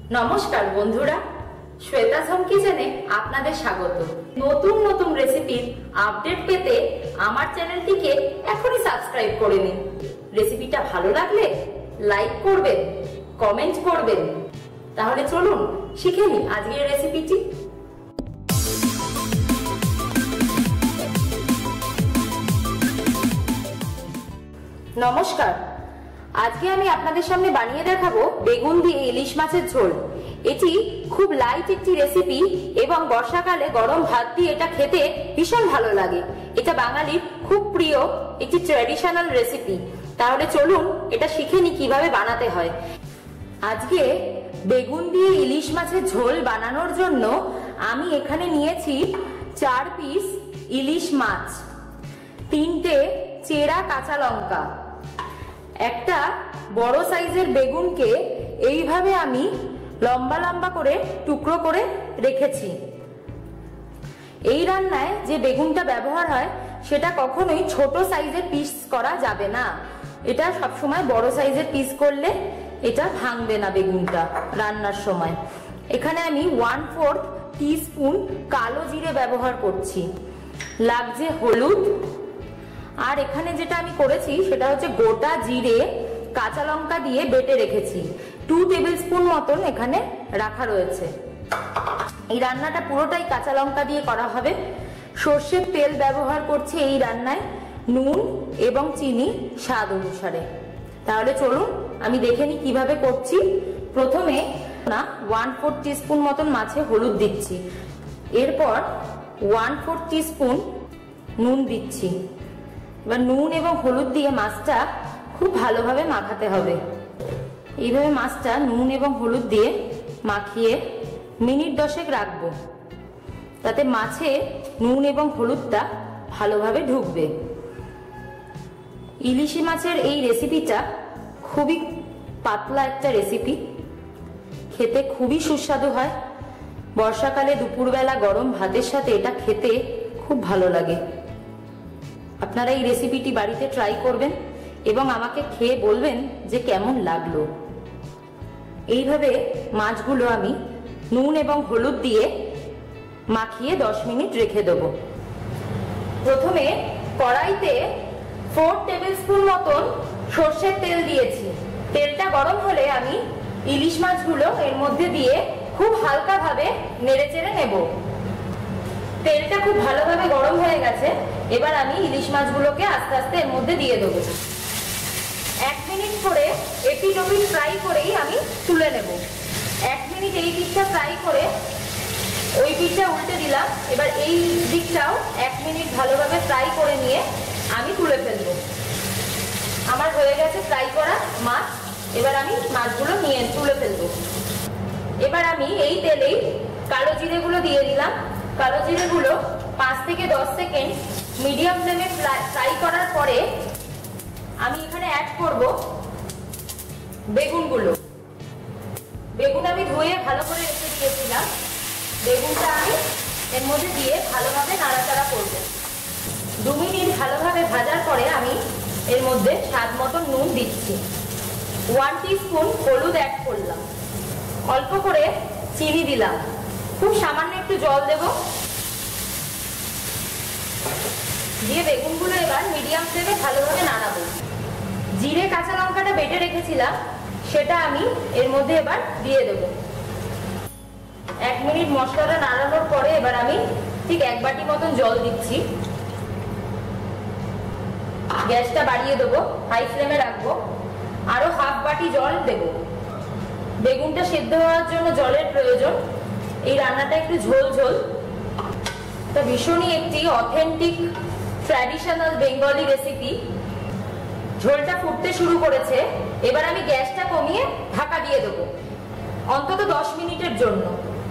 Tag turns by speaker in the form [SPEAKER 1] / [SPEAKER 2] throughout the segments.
[SPEAKER 1] নমস্কার বন্ধুরা, শ্বেতা ঝম কিচেনে আপনাদের স্বাগত। নতুন নতুন রেসিপির আপডেট পেতে আমার চ্যানেলটিকে এখনই সাবস্ক্রাইব করে নিন। রেসিপিটা ভালো লাগলে লাইক করবেন, কমেন্ট করবেন। তাহলে চলুন শিখে নিই আজকের রেসিপিটি। নমস্কার, আজকে আমি আপনাদের সামনে বানিয়ে দেখাবো বেগুন দিয়ে ইলিশ মাছের ঝোল। এটি খুব লাইট একটি রেসিপি এবং বর্ষাকালে গরম ভাত দিয়ে এটা খেতে ভীষণ ভালো লাগে। এটা বাঙালির খুব প্রিয় একটি ট্র্যাডিশনাল রেসিপি। তাহলে চলুন এটা শিখে নিই কিভাবে বানাতে হয়। আজকে বেগুন দিয়ে ইলিশ মাছের ঝোল বানানোর জন্য আমি এখানে নিয়েছি 4 পিস ইলিশ মাছ, 3টে চেরা কাঁচা লঙ্কা, একটা বড় সাইজের বেগুনকে এইভাবে আমি লম্বা লম্বা করে টুকরো করে রেখেছি। এই রান্নায় যে বেগুনটা ব্যবহার হয় সেটা কখনোই ছোট সাইজের পিস করা যাবে না। এটা সবসময় বড় সাইজের পিস করলে এটা ভাঙবে না বেগুনটা রান্নার সময়। এখানে আমি 1/4 টিস্পুন কালো জিরে ব্যবহার করছি, লাগছে হলুদ। আর এখানে যেটা আমি করেছি সেটা হচ্ছে গোটা জিরে কাঁচা লঙ্কা দিয়ে বেটে রেখেছি, 2 টেবিল স্পুন মতন এখানে রাখা রয়েছে। এই রান্নাটা পুরোটাই কাঁচা লঙ্কা দিয়ে করা হবে। সর্ষের তেল ব্যবহার করছি এই রান্নায়, নুন এবং চিনি স্বাদ অনুসারে। তাহলে চলুন আমি দেখে নিই কিভাবে করছি। প্রথমে 1/4 টিস্পুন মতন মাছে হলুদ দিচ্ছি, এরপর 1/4 টিস্পুন নুন দিচ্ছি। এবার নুন এবং হলুদ দিয়ে মাছটা খুব ভালোভাবে মাখাতে হবে। এইভাবে মাছটা নুন এবং হলুদ দিয়ে মাখিয়ে মিনিট 10 রাখবো, তাতে মাছে নুন এবং হলুদটা ভালোভাবে ঢুকবে। ইলিশ মাছের এই রেসিপিটা খুবই পাতলা একটা রেসিপি, খেতে খুবই সুস্বাদু হয়। বর্ষাকালে দুপুরবেলা গরম ভাতের সাথে এটা খেতে খুব ভালো লাগে। আপনারা এই রেসিপিটি বাড়িতে ট্রাই করবেন এবং আমাকে খেয়ে বলবেন যে কেমন লাগলো। এইভাবে মাছগুলো আমি নুন এবং হলুদ দিয়ে মাখিয়ে 10 মিনিট রেখে দেব। প্রথমে কড়াইতে 4 টেবিল স্পুন মতন সর্ষের তেল দিয়েছি। তেলটা গরম হলে আমি ইলিশ মাছগুলো এর মধ্যে দিয়ে খুব হালকা ভাবে নেড়ে চেড়ে নেব। তেলটা খুব ভালোভাবে গরম হয়ে গেছে। এবার আমি ইলিশ মাছগুলোকে আস্তে আস্তে এর মধ্যে দিয়ে দেবো। 1 মিনিট করে এপিট ওপিট ফ্রাই করেই আমি তুলে নেব। 1 মিনিট এই দিকটা ফ্রাই করে ওই দিকটা উল্টে দিলাম। এবার এই দিকটাও 1 মিনিট ভালোভাবে ফ্রাই করে নিয়ে আমি তুলে ফেলবো। আমার হয়ে গেছে ফ্রাই করা মাছ। এবার আমি মাছগুলো নিয়ে তুলে ফেলবো। এবার আমি এই তেলেই কালো জিরেগুলো দিয়ে দিলাম। কালো জিরেগুলো 5 থেকে 10 সেকেন্ড মিডিয়াম ফ্লেমে ফ্রাই করার পরে আমি এখানে অ্যাড করব বেগুনগুলো। বেগুন আমি ধুয়ে ভালো করে রেখে দিয়েছিলাম। বেগুনটা আমি এর মধ্যে দিয়ে ভালোভাবে নাড়াচাড়া করব। 2 মিনিট ভালোভাবে ভাজার পরে আমি এর মধ্যে স্বাদ মতো নুন দিচ্ছি, 1 টিস্পুন হলুদ অ্যাড করলাম, অল্প করে চিনি দিলাম, খুব সামান্য একটু জল দেব। দিয়ে বেগুনগুলো এবার মিডিয়াম ফ্লেমে ভালোভাবে নাড়াবো। জিরে কাঁচা লঙ্কাটা বেটে রেখেছিলাম সেটা আমি এর মধ্যে এবার দিয়ে দেব। 1 মিনিট মশলাটা নাড়ানোর পরে এবার আমি ঠিক 1 বাটি মতন জল দিচ্ছি। গ্যাসটা বাড়িয়ে দেবো, হাই ফ্লেমে রাখবো। আরো 1/2 বাটি জল দেব। বেগুনটা সেদ্ধ হওয়ার জন্য জলের প্রয়োজন। এই রান্নাটা একটু ঝোল ঝোল, তা ভীষণই একটি অথেন্টিক ট্র্যাডিশনাল বেঙ্গলি রেসিপি। ঝোলটা ফুটতে শুরু করেছে। এবার আমি গ্যাসটা কমিয়ে ঢাকা দিয়ে দেবো অন্তত 10 মিনিটের জন্য।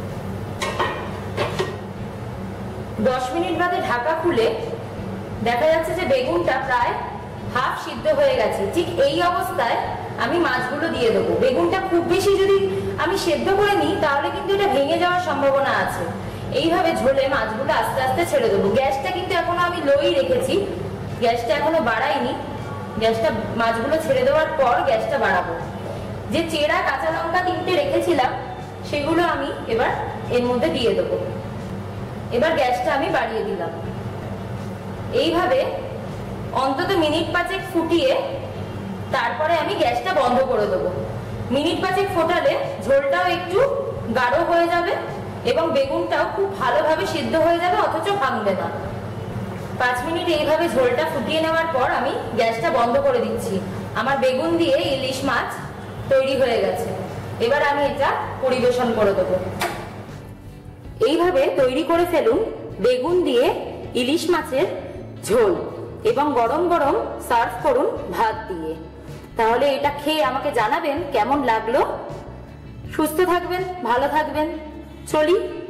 [SPEAKER 1] 10 মিনিট বাদে ঢাকা খুলে দেখা যাচ্ছে যে বেগুনটা প্রায় হাফ সিদ্ধ হয়ে গেছে। ঠিক এই অবস্থায় আমি মাছগুলো দিয়ে দেবো। বেগুনটা খুব বেশি যদি আমি সেদ্ধ করে নিই তাহলে কিন্তু এটা ভেঙে যাওয়ার সম্ভাবনা আছে। এইভাবে ঝোলে মাছগুলো আস্তে আস্তে ছেড়ে দেবো। গ্যাসটা কিন্তু এখনো আমি লোই রেখেছি, গ্যাসটা এখনো বাড়াইনি। গ্যাসটা মাছগুলো ছেড়ে দেওয়ার পর গ্যাসটা বাড়াবো। যে চেরা কাঁচা লঙ্কা 3টে রেখেছিলাম সেগুলো আমি এবার এর মধ্যে দিয়ে দেবো। এবার গ্যাসটা আমি বাড়িয়ে দিলাম। এইভাবে অন্তত মিনিট 5 ফুটিয়ে তারপরে আমি গ্যাসটা বন্ধ করে দেবো। মিনিট 5 ফোটালে ঝোলটাও একটু গাঢ় হয়ে যাবে এবং বেগুনটাও খুব ভালোভাবে সিদ্ধ হয়ে যাবে, অথচ ভাঙবে না। 5 মিনিট এইভাবে ঝোলটা ফুটিয়ে নেওয়ার পর আমি গ্যাসটা বন্ধ করে দিচ্ছি। আমার বেগুন দিয়ে ইলিশ মাছ তৈরি হয়ে গেছে। এবার আমি এটা পরিবেশন করে দেবো। এইভাবে তৈরি করে ফেলুন বেগুন দিয়ে ইলিশ মাছের ঝোল এবং গরম গরম সার্ভ করুন ভাত দিয়ে। তাহলে এটা খেয়ে আমাকে জানাবেন কেমন লাগলো। সুস্থ থাকবেন, ভালো থাকবেন। চলি।